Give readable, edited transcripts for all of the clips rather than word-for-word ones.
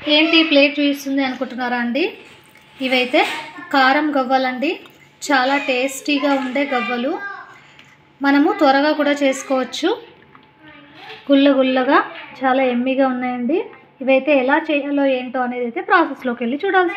ఏంటి ప్లేట్ చూపిస్తుంది అనుకుంటున్నారా అండి? ఇవైతే కారం గవ్వలండి. చాలా టేస్టీగా ఉండే గవ్వలు. మనము త్వరగా కూడా చేసుకోవచ్చు. గుల్లగా చాలా ఎమ్మిగా ఉన్నాయండి. ఇవైతే ఎలా చేయాలో ఏంటో అనేది అయితే ప్రాసెస్లోకి వెళ్ళి చూడాల్సి.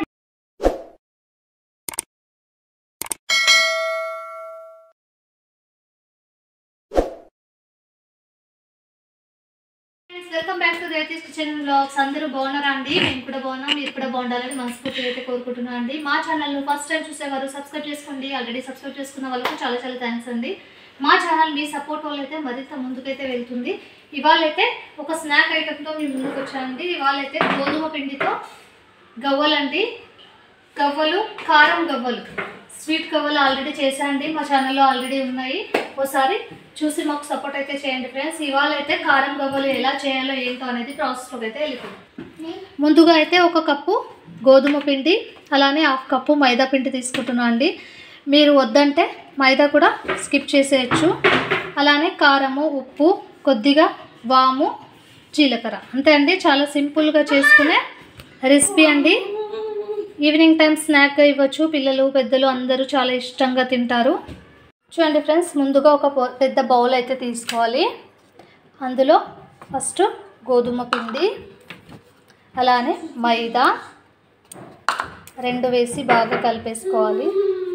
Welcome back to Rethi's kitchen vlogs. అందరూ బాగున్నారా అండి? మేము కూడా బాగున్నాం, మీరు కూడా బాగుండాలని మనస్ఫూర్తిగా అయితే కోరుకుంటున్నాను అండి. మా ఛానల్ను ఫస్ట్ టైం చూసేవారు సబ్స్క్రైబ్ చేసుకోండి. ఆల్రెడీ సబ్స్క్రైబ్ చేసుకున్న వాళ్ళకు చాలా థ్యాంక్స్ అండి. మా ఛానల్ మీ సపోర్ట్ వల్ల అయితే మరింత ముందుకైతే వెళ్తుంది. ఇవాళైతే ఒక స్నాక్ ఐటెంతో మీ ముందుకు వచ్చానండి. ఇవాళైతే గోధుమ పిండితో గవ్వలండి. గవ్వలు, కారం గవ్వలు, స్వీట్ గవ్వలు ఆల్రెడీ చేశానండి. మా ఛానల్లో ఆల్రెడీ ఉన్నాయి. ఒకసారి చూసి మాకు సపోర్ట్ అయితే చేయండి ఫ్రెండ్స్. ఇవాళ అయితే కారం గవ్వలు ఎలా చేయాలో ఏంటో అనేది ప్రాసెస్లోకి అయితే వెళ్ళిపోయింది. ముందుగా అయితే ఒక కప్పు గోధుమ పిండి, అలానే హాఫ్ కప్పు మైదా పిండి తీసుకుంటున్నాను అండి. మీరు వద్దంటే మైదా కూడా స్కిప్ చేసేయచ్చు. అలానే కారము, ఉప్పు, కొద్దిగా వాము, జీలకర్ర, అంతే అండి. చాలా సింపుల్గా చేసుకునే రెసిపీ అండి. ఈవినింగ్ టైం స్నాక్గా ఇవ్వచ్చు. పిల్లలు పెద్దలు అందరూ చాలా ఇష్టంగా తింటారు. చూడండి ఫ్రెండ్స్, ముందుగా ఒక పెద్ద బౌల్ అయితే తీసుకోవాలి. అందులో ఫస్ట్ గోధుమ పిండి, అలానే మైదా రెండు వేసి బాగా కలిపేసుకోవాలి.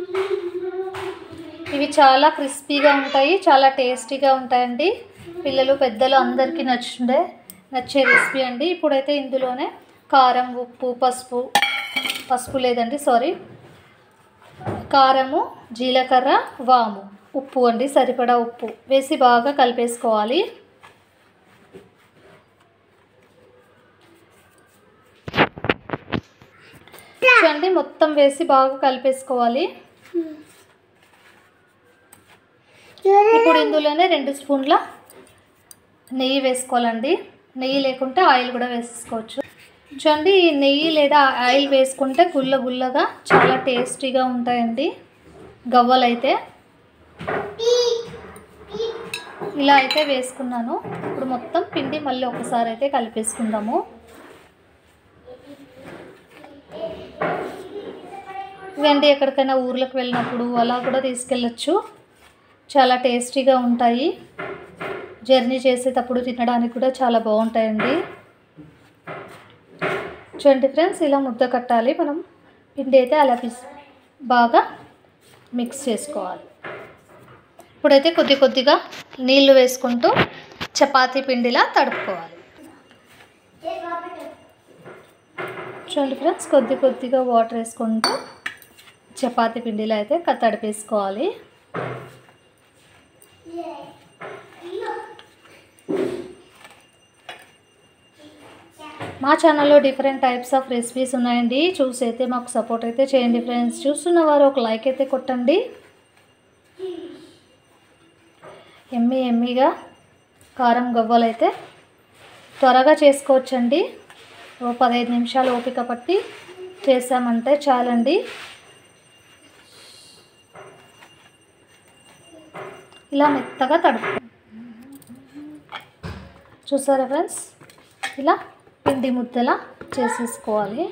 ఇవి చాలా క్రిస్పీగా ఉంటాయి, చాలా టేస్టీగా ఉంటాయండి. పిల్లలు పెద్దలు అందరికీ నచ్చే రెసిపీ అండి. ఇప్పుడైతే ఇందులోనే కారం, ఉప్పు, పసుపు లేదండి సారీ, కారము, జీలకర్ర, వాము, ఉప్పు అండి, సరిపడా ఉప్పు వేసి బాగా కలిపేసుకోవాలి. చూడండి, మొత్తం వేసి బాగా కలిపేసుకోవాలి. ఇప్పుడు ఇందులోనే 2 స్పూన్ల నెయ్యి వేసుకోవాలండి. నెయ్యి లేకుంటే ఆయిల్ కూడా వేసేసుకోవచ్చు. చూడండి, ఈ నెయ్యి లేదా ఆయిల్ వేసుకుంటే గుల్లగా చాలా టేస్టీగా ఉంటాయండి గవ్వలు అయితే. ఇలా అయితే వేసుకున్నాను. ఇప్పుడు మొత్తం పిండి మళ్ళీ ఒకసారి అయితే కలిపేసుకుందాము. ఇవండి ఎక్కడికైనా ఊర్లకు వెళ్ళినప్పుడు అలా కూడా తీసుకెళ్ళచ్చు. చాలా టేస్టీగా ఉంటాయి. జర్నీ చేసేటప్పుడు తినడానికి కూడా చాలా బాగుంటాయండి. చూడండి ఫ్రెండ్స్, ఇలా ముద్ద కట్టాలి. మనం పిండి అయితే అలా బాగా మిక్స్ చేసుకోవాలి. ఇప్పుడైతే కొద్దిగా నీళ్లు వేసుకుంటూ చపాతీ పిండిలా తడుపుకోవాలి. చూడండి ఫ్రెండ్స్, కొద్దిగా వాటర్ వేసుకుంటూ చపాతీ పిండిలా అయితే తడిపేసుకోవాలి. మా ఛానల్లో డిఫరెంట్ టైప్స్ ఆఫ్ రెసిపీస్ ఉన్నాయండి. చూసి అయితే మాకు సపోర్ట్ అయితే చేయండి ఫ్రెండ్స్. చూస్తున్న వారు ఒక లైక్ అయితే కొట్టండి. ఎమ్మీగా కారం గవ్వలు అయితే త్వరగా చేసుకోవచ్చండి. ఓ 15 నిమిషాలు ఓపిక పట్టి చేసామంటే చాలండి. ఇలా మెత్తగా తడుపు. చూసారా ఫ్రెండ్స్, ఇలా పిండి ముద్దలా చేసేసుకోవాలి.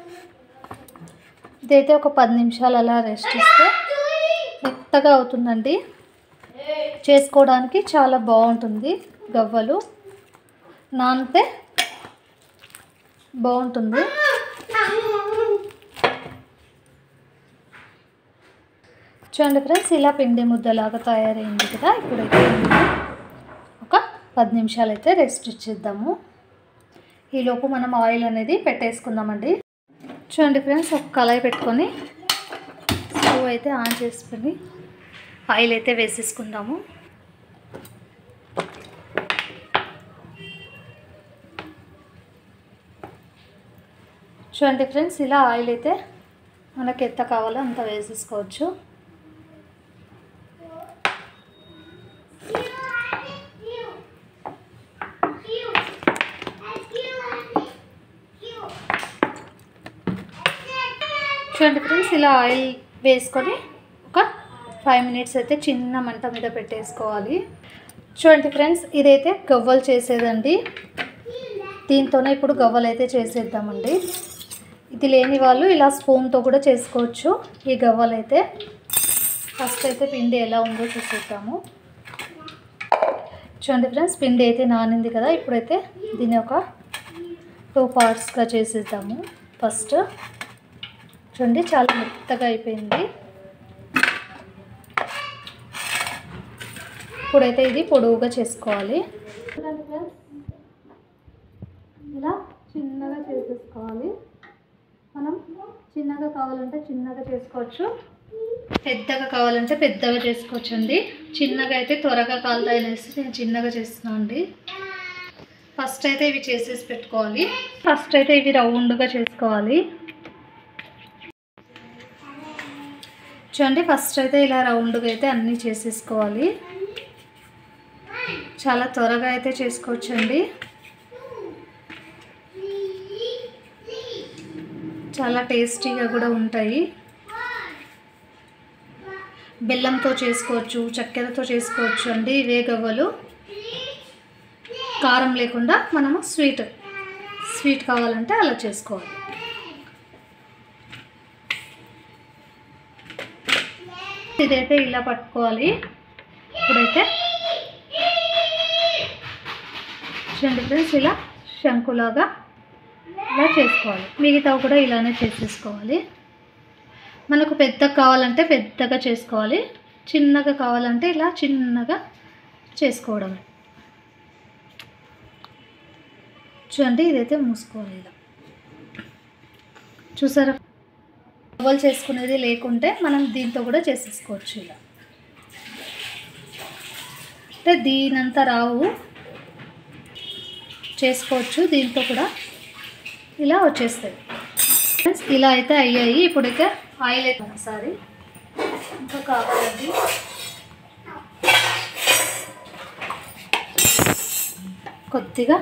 ఇదైతే ఒక 10 నిమిషాలు అలా రెస్ట్ ఇస్తే మెత్తగా అవుతుందండి. చేసుకోవడానికి చాలా బాగుంటుంది. గవ్వలు నానితే బాగుంటుంది. చూడండి ఫ్రెండ్స్, ఇలా పిండి ముద్దలాగా తయారైంది కదా. ఇప్పుడైతే ఒక 10 నిమిషాలు అయితే రెస్ట్ ఇచ్చేద్దాము. ఈలోపు మనం ఆయిల్ అనేది పెట్టేసుకుందామండి. చూడండి ఫ్రెండ్స్, ఒక కళాయి పెట్టుకొని స్టవ్ అయితే ఆన్ చేసుకొని ఆయిల్ అయితే వేసేసుకుందాము. చూడండి ఫ్రెండ్స్, ఇలా ఆయిల్ అయితే మనకి ఎంత కావాలో అంత వేసేసుకోవచ్చు. చూడండి ఫ్రెండ్స్, ఇలా ఆయిల్ వేసుకొని ఒక 5 మినిట్స్ అయితే చిన్న మంట మీద పెట్టేసుకోవాలి. చూడండి ఫ్రెండ్స్, ఇదైతే గవ్వలు చేసేదండి. దీంతోనే ఇప్పుడు గవ్వలు అయితే చేసేద్దామండి. ఇది లేని వాళ్ళు ఇలా స్పూన్తో కూడా చేసుకోవచ్చు ఈ గవ్వలు అయితే. ఫస్ట్ అయితే పిండి ఎలా ఉందో చూసేద్దాము. చూడండి ఫ్రెండ్స్, పిండి అయితే నానింది కదా. ఇప్పుడైతే దీన్ని ఒక 2 పార్ట్స్గా చేసేద్దాము. ఫస్ట్ చూడండి, చాలా మెత్తగా అయిపోయింది. ఇప్పుడైతే ఇది పొడవుగా చేసుకోవాలి. ఇలా చిన్నగా చేసేసుకోవాలి. మనం చిన్నగా కావాలంటే చిన్నగా చేసుకోవచ్చు, పెద్దగా కావాలంటే పెద్దగా చేసుకోవచ్చు అండి. చిన్నగా అయితే త్వరగా కాలుతాయి అనేసి నేను చిన్నగా చేస్తున్నాను అండి. ఫస్ట్ అయితే ఇవి చేసేసి పెట్టుకోవాలి. ఫస్ట్ అయితే ఇవి రౌండ్గా చేసుకోవాలి. చూడండి, ఫస్ట్ అయితే ఇలా రౌండ్గా అయితే అన్నీ చేసేసుకోవాలి. చాలా త్వరగా అయితే చేసుకోవచ్చు అండి. చాలా టేస్టీగా కూడా ఉంటాయి. బెల్లంతో చేసుకోవచ్చు, చక్కెరతో చేసుకోవచ్చు అండి ఇవే గవ్వలు. కారం లేకుండా మనము స్వీట్ కావాలంటే అలా చేసుకోవాలి. ఇదైతే ఇలా పట్టుకోవాలి. ఇప్పుడైతే చూడండి ఫ్రెండ్స్, ఇలా శంకులాగా ఇలా చేసుకోవాలి. మిగతా కూడా ఇలానే చేసేసుకోవాలి. మనకు పెద్దగా కావాలంటే పెద్దగా చేసుకోవాలి, చిన్నగా కావాలంటే ఇలా చిన్నగా చేసుకోవడమే. చూడండి, ఇదైతే మూసుకోవాలి. ఇలా చూసారా, గవ్వలు చేసుకునేది లేకుంటే మనం దీంతో కూడా చేసేసుకోవచ్చు. ఇలా అంటే దీనంతా రావు, చేసుకోవచ్చు దీంతో కూడా. ఇలా వచ్చేస్తాయి. ఇలా అయితే అయ్యాయి. ఇప్పుడైతే ఆయిల్ అయితే ఒకసారి ఇంకా కావాలండి. కొద్దిగా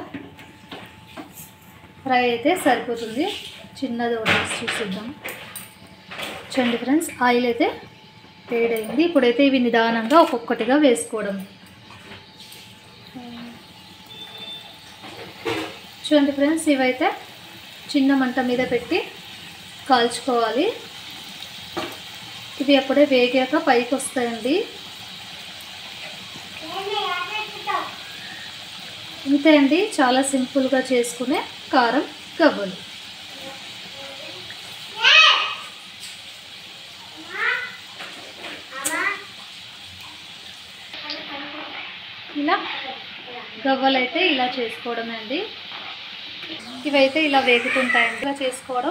ఫ్రై అయితే సరిపోతుంది. చిన్నది ఒకటి చూసిద్దాం. చూడండి ఫ్రెండ్స్, ఆయిల్ అయితే వేడైంది. ఇప్పుడైతే ఇవి నిదానంగా ఒక్కొక్కటిగా వేసుకోవడం. చూడండి ఫ్రెండ్స్, ఇవైతే చిన్న మంట మీద పెట్టి కాల్చుకోవాలి. ఇవి అప్పుడే వేగాక పైకి వస్తాయండి. ఇంతే అండి, చాలా సింపుల్గా చేసుకునే కారం గవ్వలు. ఇలా గవ్వలు అయితే ఇలా చేసుకోవడమే అండి. ఇవైతే ఇలా వేగుతుంటాయండి. ఇలా చేసుకోవడం,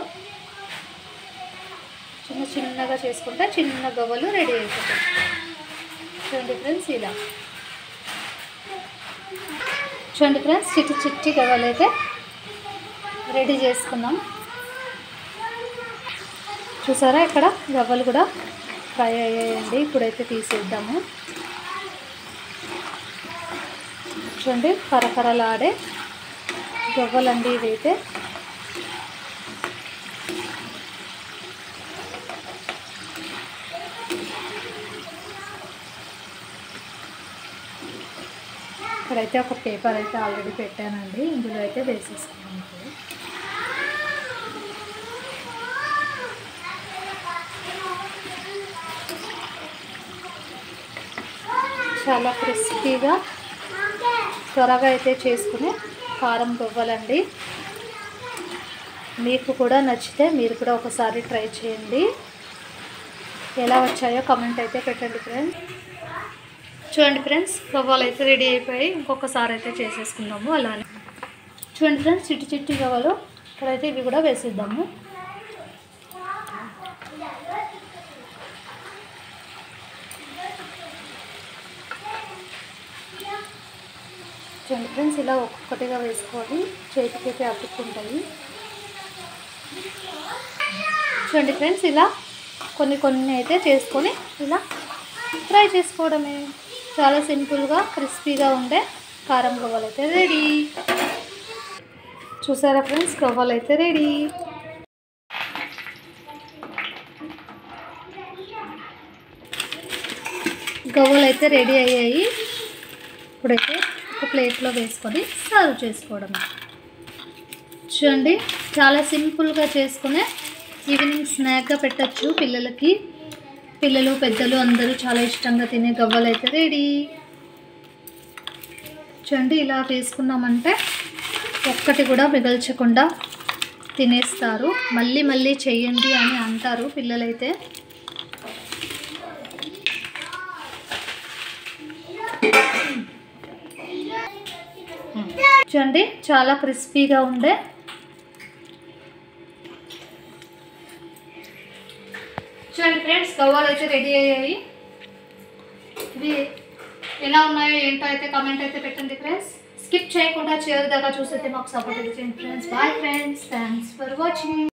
చిన్నగా చేసుకుంటే చిన్న గవ్వలు రెడీ అయిపోతాయి. చూడండి ఫ్రెండ్స్, ఇలా చూడండి ఫ్రెండ్స్, చిట్టి గవ్వలు అయితే రెడీ చేసుకున్నాం. చూసారా, ఇక్కడ గవ్వలు కూడా ఫ్రై అయ్యాయండి. ఇప్పుడైతే తీసేద్దాము. చూడండి, కరకరలాడే గవ్వలండి ఇవైతే. ఇక్కడైతే ఒక పేపర్ అయితే ఆల్రెడీ పెట్టానండి, ఇందులో అయితే వేసేసుకున్నాను. చాలా క్రిస్పీగా త్వరగా అయితే చేసుకునే కారం గవ్వలండి. మీకు కూడా నచ్చితే మీరు కూడా ఒకసారి ట్రై చేయండి. ఎలా వచ్చాయో కమెంట్ అయితే పెట్టండి ఫ్రెండ్స్. చూడండి ఫ్రెండ్స్, గవ్వలు అయితే రెడీ అయిపోయి ఇంకొకసారి అయితే చేసేసుకుందాము. అలానే చూడండి ఫ్రెండ్స్, చిట్టి గవ్వలు ఇక్కడైతే ఇవి కూడా వేసేద్దాము. చూడండి ఫ్రెండ్స్, ఇలా ఒక్కొక్కటిగా వేసుకోవాలి, చేతికైతే అతుక్కుంటాయి. చూడండి ఫ్రెండ్స్, ఇలా కొన్ని అయితే చేసుకొని ఇలా ఫ్రై చేసుకోవడమే. చాలా సింపుల్గా క్రిస్పీగా ఉండే కారం గవ్వలు అయితే రెడీ. చూసారా ఫ్రెండ్స్, గవ్వలు అయితే రెడీ. గవ్వలు అయితే రెడీ అయ్యాయి. ఇప్పుడైతే ఒక ప్లేట్లో వేసుకొని సర్వ్ చేసుకోవడమే. చూడండి, చాలా సింపుల్గా చేసుకునే ఈవినింగ్ స్నాక్గా పెట్టచ్చు పిల్లలకి. పిల్లలు పెద్దలు అందరూ చాలా ఇష్టంగా తినే గవ్వలు అయితే రెడీ. చూడండి, ఇలా వేసుకున్నామంటే ఒక్కటి కూడా మిగల్చకుండా తినేస్తారు. మళ్ళీ మళ్ళీ చెయ్యండి అని అంటారు పిల్లలైతే. చూడండి, చాలా క్రిస్పీగా ఉండే చూడండి ఫ్రెండ్స్, గవ్వలు అయితే రెడీ అయ్యాయి. ఇది ఎలా ఉన్నాయో ఏంటో అయితే కామెంట్ అయితే పెట్టండి ఫ్రెండ్స్. స్కిప్ చేయకుండా చివరి దాకా చూసైతే మాకు సపోర్ట్ అయితే చేయండి friends. Bye friends, thanks for watching.